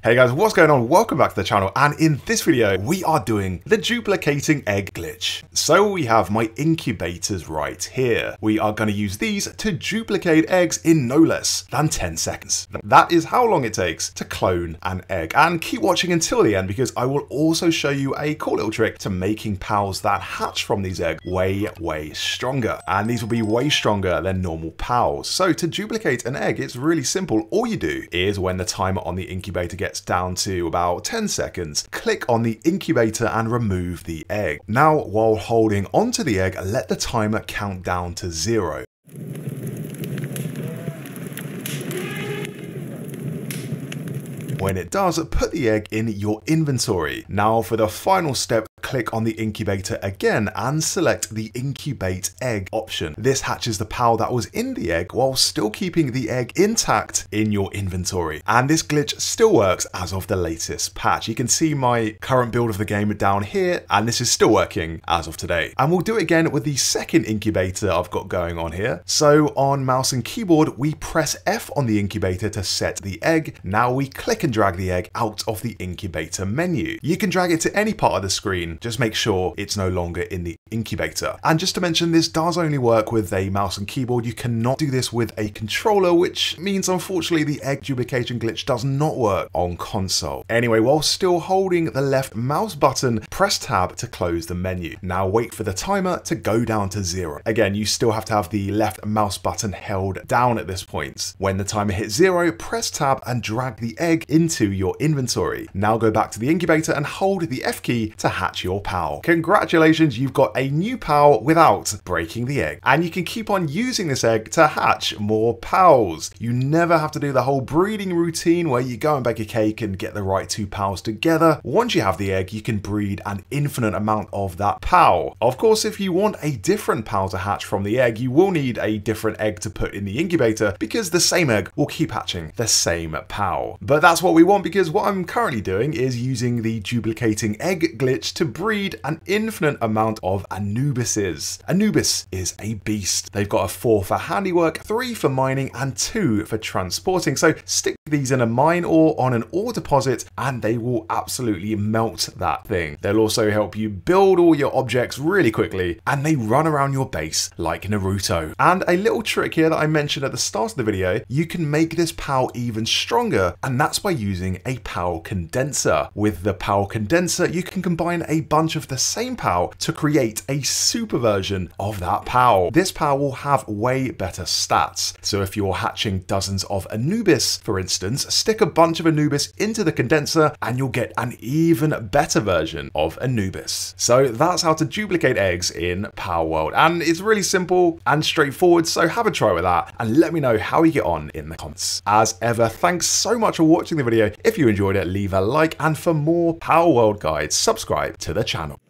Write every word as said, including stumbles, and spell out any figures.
Hey guys, what's going on? Welcome back to the channel, and in this video we are doing the duplicating egg glitch. So we have my incubators right here. We are going to use these to duplicate eggs in no less than ten seconds. That is how long it takes to clone an egg, and keep watching until the end because I will also show you a cool little trick to making pals that hatch from these eggs way, way stronger. And these will be way stronger than normal pals. So to duplicate an egg, it's really simple. All you do is when the timer on the incubator gets down to about ten seconds, click on the incubator and remove the egg. Now, while holding onto the egg, let the timer count down to zero. When it does, put the egg in your inventory. Now for the final step, click on the incubator again and select the incubate egg option. This hatches the pal that was in the egg while still keeping the egg intact in your inventory. And this glitch still works as of the latest patch. You can see my current build of the game down here, and this is still working as of today. And we'll do it again with the second incubator I've got going on here. So on mouse and keyboard, we press F on the incubator to set the egg. Now we click and drag the egg out of the incubator menu. You can drag it to any part of the screen, just make sure it's no longer in the incubator. And just to mention, this does only work with a mouse and keyboard. You cannot do this with a controller, which means unfortunately the egg duplication glitch does not work on console. Anyway, while still holding the left mouse button, press tab to close the menu. Now wait for the timer to go down to zero. Again, you still have to have the left mouse button held down at this point. When the timer hits zero, press tab and drag the egg into your inventory. Now go back to the incubator and hold the F key to hatch your pal. Congratulations, you've got a new pal without breaking the egg. And you can keep on using this egg to hatch more pals. You never have to do the whole breeding routine where you go and bake a cake and get the right two pals together. Once you have the egg, you can breed an infinite amount of that pal. Of course, if you want a different pal to hatch from the egg, you will need a different egg to put in the incubator because the same egg will keep hatching the same pal. But that's what we want, because what I'm currently doing is using the duplicating egg glitch to breed an infinite amount of Anubises. Anubis is a beast. They've got a four for handiwork, three for mining, and two for transporting. So stick these in a mine or on an ore deposit and they will absolutely melt that thing. They'll also help you build all your objects really quickly, and they run around your base like Naruto. And a little trick here that I mentioned at the start of the video, you can make this pal even stronger, and that's by using a pal condenser. With the pal condenser, you can combine a bunch of the same pal to create a super version of that pal. This pal will have way better stats. So if you're hatching dozens of Anubis, for instance, stick a bunch of Anubis into the condenser and you'll get an even better version of Anubis. So that's how to duplicate eggs in Palworld. And it's really simple and straightforward, so have a try with that and let me know how you get on in the comments. As ever, thanks so much for watching the video. If you enjoyed it, leave a like, and for more Palworld guides, subscribe to the channel.